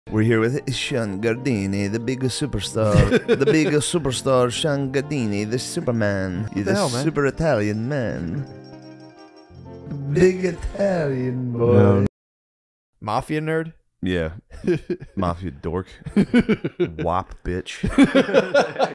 We're here with Sean Gardini, the biggest superstar. The biggest superstar, Sean Gardini, the Superman. You're the hell, man? super Italian man. Big Italian boy. No. Mafia nerd? Yeah. Mafia dork. Wop bitch.